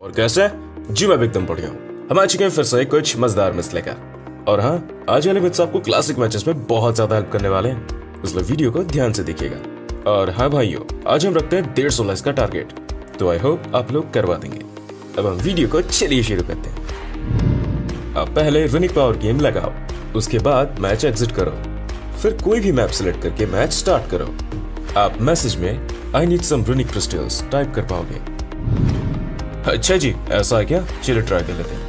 और कैसे? जी मैं भी एकदम बढ़िया हूँ। हम आ चुके हैं फिर से कुछ मजेदार मिस लेकर। और हाँ, आज वाले मिथ्स आपको क्लासिक मैचेस में बहुत ज्यादा हेल्प करने वाले हैं, इसलिए वीडियो को ध्यान से देखिएगा। और हाँ भाइयों, आज हम रखते हैं 150 लाइक्स का टारगेट, तो आई होप आप लोग करवा देंगे। अब हम वीडियो को चलिए शुरू करते हैं। अब पहले रूनिक पावर गेम लगाओ, उसके बाद मैच एग्जिट करो, फिर कोई भी मैप सिलेक्ट करके मैच स्टार्ट करो। आप मैसेज में I need some runic crystals type कर पाओगे। अच्छा जी, ऐसा है क्या? चलिए ट्राई कर लेते हैं।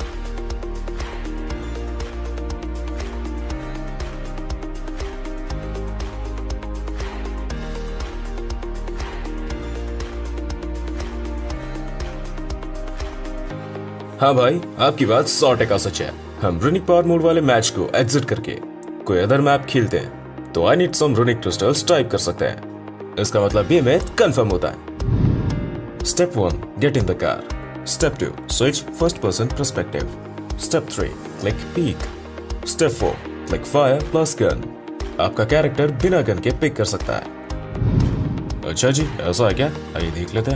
हाँ भाई, आपकी बात 100% सच है। हम रूनिक पावर मोड वाले मैच को एग्जिट करके कोई अदर मैप खेलते हैं तो I need some runic crystals type कर सकते हैं। इसका मतलब ये मैच कंफर्म होता है। Step 1, get in the car. Step 2, switch first person perspective. Step 3, click peek. Step 4, click fire plus gun. आपका कैरेक्टर बिना गन के पिक कर सकता है। अच्छा जी, ऐसा है क्या? आइए देख लेते हैं।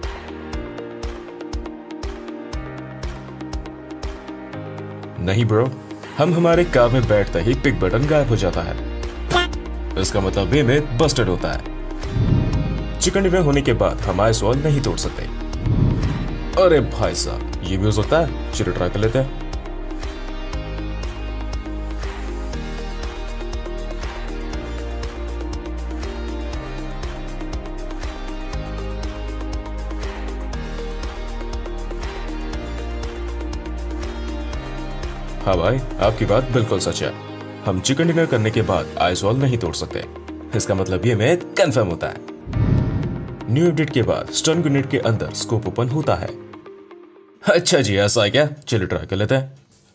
नहीं ब्रो, हम हमारे कार में बैठते ही पिक बटन गायब हो जाता है। इसका मतलब ये में बस्टेड होता है। चिकन डिनर होने के बाद हम आइस वॉल नहीं तोड़ सकते। अरे भाई साहब, ये भी हो सकता है। चलो ट्राई कर लेते हैं। हाँ भाई, आपकी बात बिल्कुल सच है। हम चिकन डिनर करने के बाद आइस वॉल नहीं तोड़ सकते। इसका मतलब ये मैच कंफर्म होता है। न्यू अपडेट के बाद स्टन ग्रेनेड के अंदर स्कोप ओपन होता है। अच्छा जी, ऐसा है क्या? चलिए ट्राई कर लेते हैं।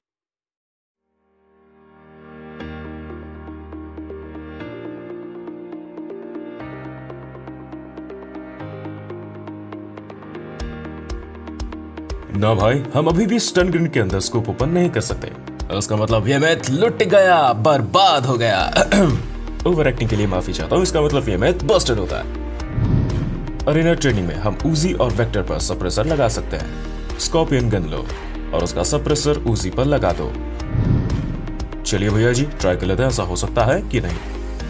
ना भाई, हम अभी भी स्टन ग्रेनेड के अंदर स्कोप ओपन नहीं कर सकते। इसका मतलब ये मैच लुट गया, बर्बाद हो गया। ओवर एक्टिंग के लिए माफी चाहता हूँ। इसका मतलब ये मैच बस्टेड होता है। अरेना ट्रेनिंग में हम उजी और वेक्टर पर सप्रेसर लगा सकते हैं। स्कॉर्पियन गन लो और उसका सप्रेसर उजी पर लगा दो। चलिए भैया जी, ट्राई कर लेते हैं, ऐसा हो सकता है कि नहीं।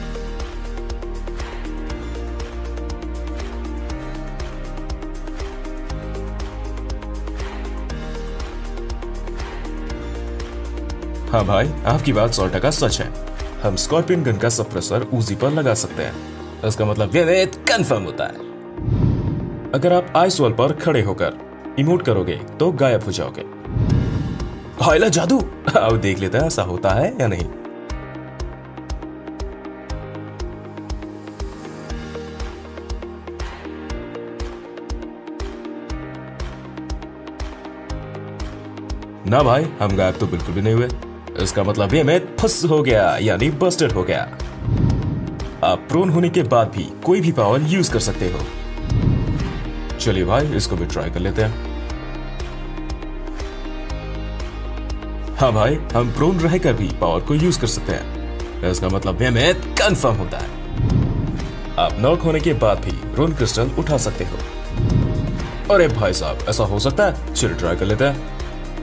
हाँ भाई, आपकी बात 100% सच है। हम स्कॉर्पियन गन का सप्रेसर उजी पर लगा सकते हैं। इसका मतलब ये मैच कंफर्म होता है। अगर आप आइस वॉल पर खड़े होकर इमोट करोगे तो गायब हो जाओगे। हाइला जादू! अब देख लेते हैं ऐसा होता है या नहीं। ना भाई, हम गायब तो बिल्कुल भी नहीं हुए। इसका मतलब ये मैच फंस हो गया, यानी बस्टेड हो गया। आप प्रोन होने के बाद भी कोई भी पावर यूज कर सकते हो। चलिए भाई, इसको भी ट्राई कर लेते हैं। हाँ भाई, हम प्रोन रहकर भी पावर को यूज कर सकते हैं। इसका मतलब ये मैच कंफर्म होता है। आप नॉक होने के बाद भी रोन क्रिस्टल उठा सकते हो। अरे भाई साहब, ऐसा हो सकता है? चलिए ट्राई कर लेते हैं।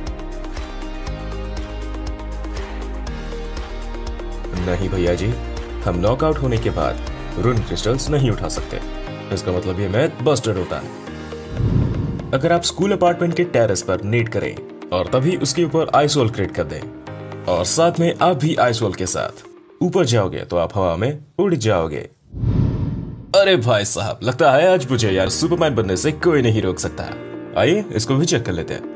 नहीं भैया जी, हम नॉकआउट होने के बाद रोन क्रिस्टल्स नहीं उठा सकते। इसका मतलब ये मैच बस्टेड होता है। अगर आप स्कूल अपार्टमेंट के टेरेस पर नेट करें और तभी उसके ऊपर आइस वॉल क्रिएट कर दें और साथ में आप भी आइस वॉल के साथ ऊपर जाओगे तो आप हवा में उड़ जाओगे। अरे भाई साहब, लगता है आज मुझे यार सुपरमैन बनने से कोई नहीं रोक सकता। आइए इसको भी चेक कर लेते हैं।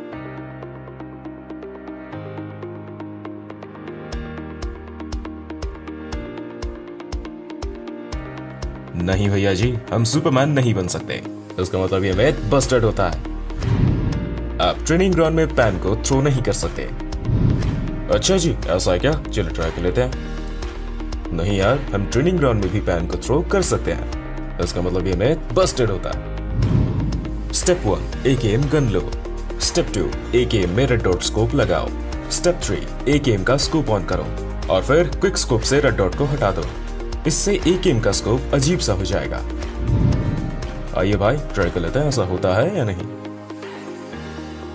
नहीं भैया जी, हम सुपरमैन नहीं बन सकते। इसका मतलब ये मैच बस्टेड होता है। आप ट्रेनिंग ग्राउंड में पैन को थ्रो नहीं कर सकते। अच्छा जी, ऐसा है क्या? चलिए ट्राई कर लेते हैं। नहीं यार, हम ट्रेनिंग ग्राउंड में भी पैन को थ्रो कर सकते हैं। इसका मतलब ये मैच बस्टेड होता है। स्टेप 1, एकेएम गन लो। स्टेप 2, एकेएम में रेड डॉट स्कोप लगाओ। स्टेप 3, एकेएम का स्कोप ऑन करो और फिर क्विक स्कोप से रेड डॉट को हटा दो। इससे एकेएम का स्कोप अजीब सा हो जाएगा। आइए भाई, ट्राई कर लेते हैं ऐसा होता है या नहीं।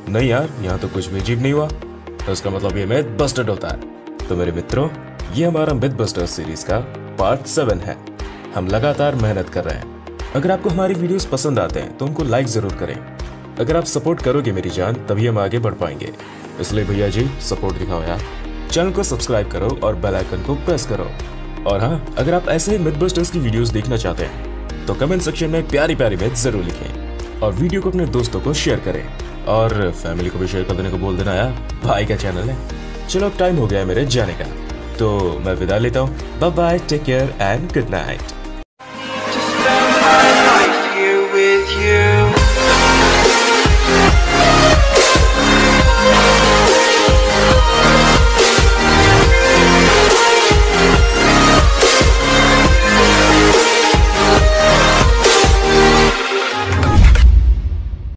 नहीं यार, यहाँ तो कुछ भी अजीब नहीं हुआ, तो इसका मतलब ये मिथ बस्टेड होता है। तो मेरे मित्रों, ये हमारा मिथ बस्टर्स सीरीज का पार्ट 7 है। हम लगातार मेहनत कर रहे हैं। अगर आपको हमारी वीडियोस पसंद आते हैं तो उनको लाइक जरूर करें। अगर आप सपोर्ट करोगे मेरी जान, तभी हम आगे बढ़ पाएंगे। इसलिए भैया जी सपोर्ट दिखाओ यार। चैनल को सब्सक्राइब करो और बेल आइकन को प्रेस करो। और हाँ, अगर आप ऐसे ही मिथ बस्टर्स की वीडियोस देखना चाहते हैं तो कमेंट सेक्शन में प्यारी प्यारी मिथ जरूर लिखें और वीडियो को अपने दोस्तों को शेयर करें और फैमिली को भी शेयर कर देने को बोल देना यार, भाई का चैनल है। चलो अब टाइम हो गया है मेरे जाने का, तो मैं विदा लेता हूँ। Bye bye, take care and good night.